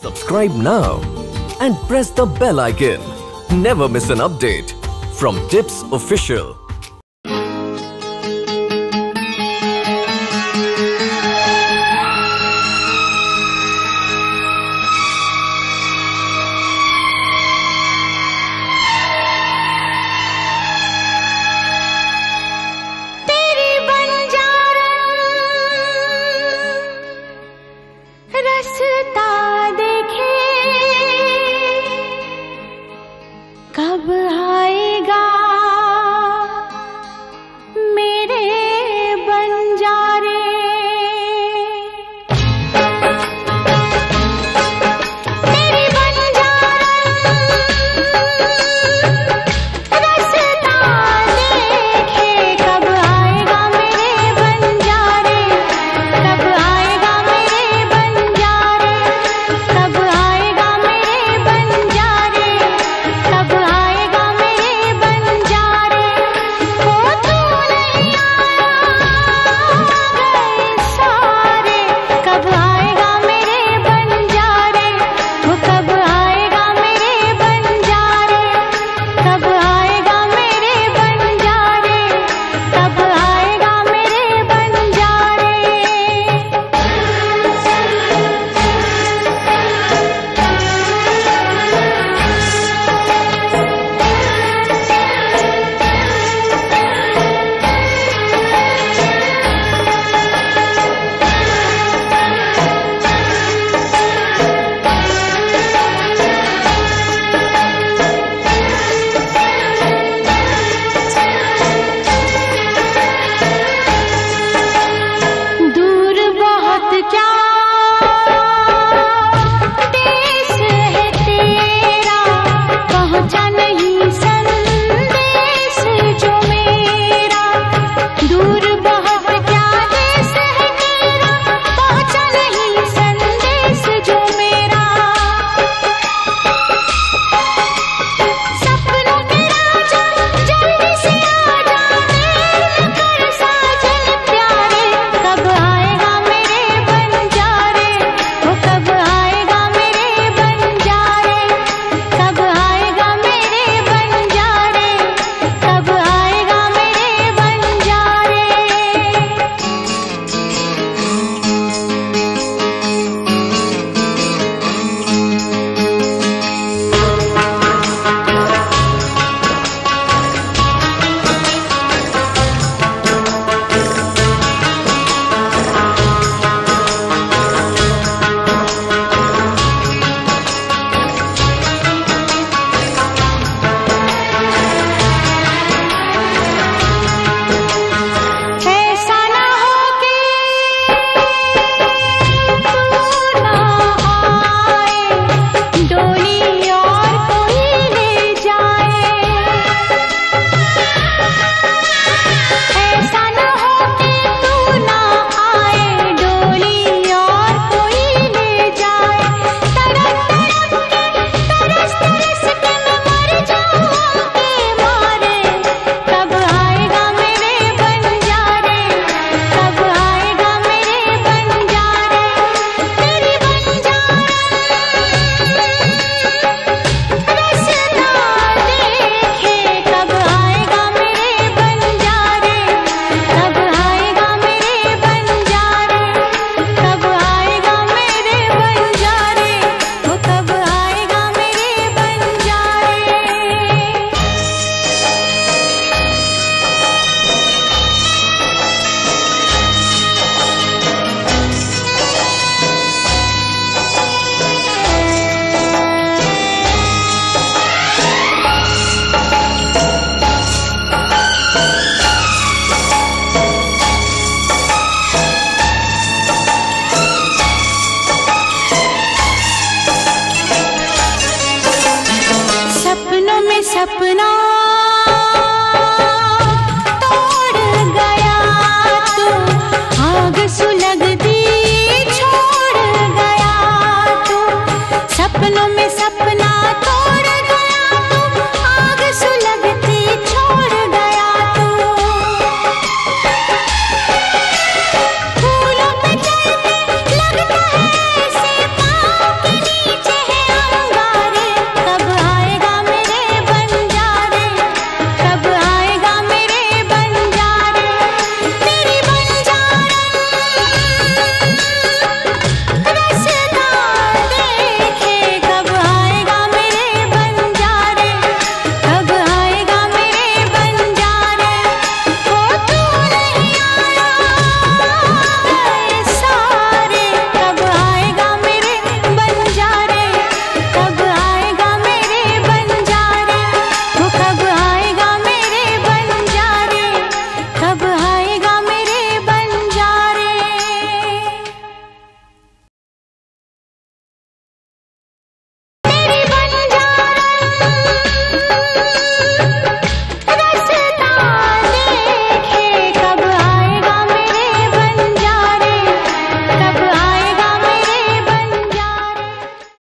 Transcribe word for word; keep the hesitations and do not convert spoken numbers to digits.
Subscribe now and press the bell icon. Never miss an update from Tips Official. कब आएगा मेरे बंजारे, तेरी बंजारा रास्ता देखे। कब आएगा मेरे बंजारे, कब आएगा मेरे बंजारे, कब आएगा मेरे बंजारे, कब आएगा मेरे बंजारे। हो तू नहीं आया गए सारे, कब आएगा मेरे बंजारे। वो कब आएगा मेरे बंजारे, कब आएगा मेरे बंजारे, कब आएगा मेरे बंजारे। दूर बहुत क्या देश है तेरा, पहुंचा नहीं संदेश जो मेरा। दूर बहुत क्या देश है तेरा, पहुंचा नहीं संदेश जो मेरा। सपनों के राजा जल्दी से आजा, मेरे कर साजन प्यारे। कब आएगा मेरे बंजारे, वो कब आएगा मेरे बंजारे, कब आएगा मेरे बंजारे, कब आएगा मेरे बंजारे। ऐसा ना हो कि तू ना आए, डोली और कोई ले जाए। ऐसा ना हो कि तू ना आए, डोली और कोई ले जाए। तड़प तड़प के तरस तरस के मैं मर जाऊं के मारे। कब आएगा मेरे बंजारे, कब आएगा मेरे बंजारे। तेरी बंजारा रास्ता देखे। कब आएगा मेरे बंजारे, कब आएगा मेरे बंजारे, कब आएगा मेरे बंजारे। वो कब आएगा मेरे बंजारे। सपनों में सपना